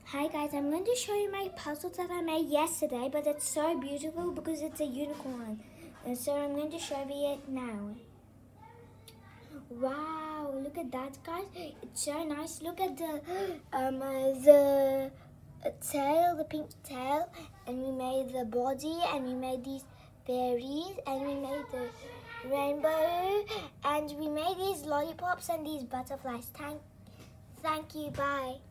Hi guys, I'm going to show you my puzzle that I made yesterday, but it's so beautiful because it's a unicorn. And so I'm going to show you it now. Wow, look at that guys. It's so nice. Look at the tail, the pink tail, and we made the body, and we made these fairies, and we made the rainbow, and we made these lollipops and these butterflies. Thank you, bye.